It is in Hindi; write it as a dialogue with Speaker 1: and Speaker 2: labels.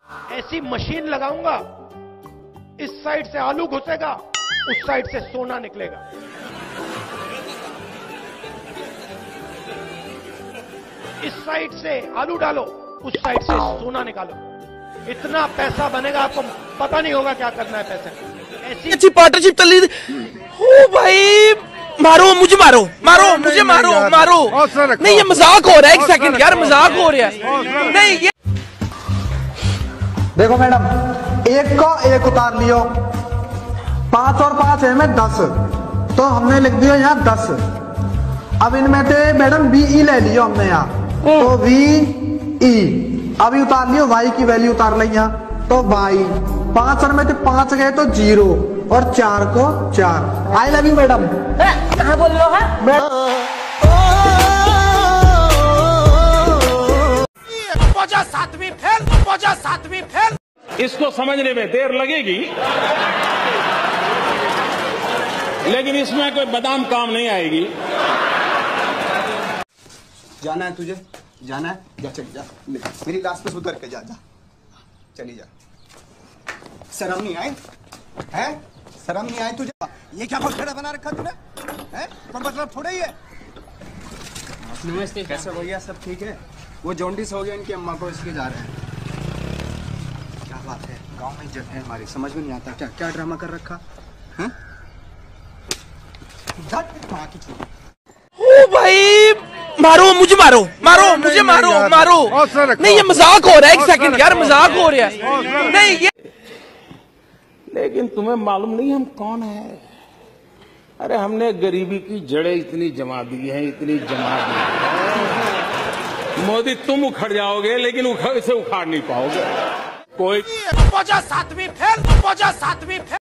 Speaker 1: ऐसी मशीन लगाऊंगा, इस साइड से आलू घुसेगा, उस साइड से सोना निकलेगा। इस साइड से आलू डालो, उस साइड से सोना निकालो। इतना पैसा बनेगा, आपको पता नहीं होगा क्या करना है पैसे। ऐसी
Speaker 2: अच्छी पार्टनरशिप चल रही थी। ओ भाई, मारो मुझे, मारो मारो मुझे, मारो मारो। नहीं, ये मजाक हो रहा है। एक सेकंड यार, मजाक हो रहा है। नहीं, ये
Speaker 3: देखो मैडम, एक को एक उतार लियो, 5 और 5 है में 10, तो हमने लिख दिया यहाँ 10। अब इनमें से मैडम BE ले लियो हमने यहाँ, तो VE। अभी उतार लियो, Y की वैल्यू उतार ली यहाँ, तो Y। 5 और में से 5 गए तो 0, और 4 को 4। I love you madam.
Speaker 4: कहाँ बोल रहे हो?
Speaker 2: सातवीं फेल।
Speaker 5: इसको समझने में देर लगेगी, लेकिन इसमें कोई बादाम काम नहीं आएगी।
Speaker 6: जाना है तुझे, जाना है, जा चल जा, मेरी लाश पे सुधर के जा, जा चली जा। शर्म नहीं आई है? शर्म नहीं आई तुझे? ये क्या बखेड़ा बना रखा तूने है? तो मतलब थोड़ा ही है।
Speaker 4: नमस्ते।
Speaker 6: कैसे भैया, सब ठीक है? वो जॉन्डिस हो गया इनकी अम्मा को, इसलिए जा रहे हैं। क्या बात है, गांव में इज्जत है हमारी, समझ में नहीं आता क्या क्या ड्रामा कर रखा है?
Speaker 2: ओ भाई, मारो मुझे, मारो मारो मुझे, मारो मारो। नहीं, ये मजाक हो रहा है। एक सेकंड यार, मजाक हो रहा है। नहीं, ये
Speaker 5: लेकिन तुम्हें मालूम नहीं हम कौन है? अरे हमने गरीबी की जड़ें इतनी जमा दी हैं, इतनी जमा दी हैं। मोदी, तुम उखड़ जाओगे, लेकिन इसे उखाड़ नहीं पाओगे। कोई
Speaker 2: सातवीं फेल।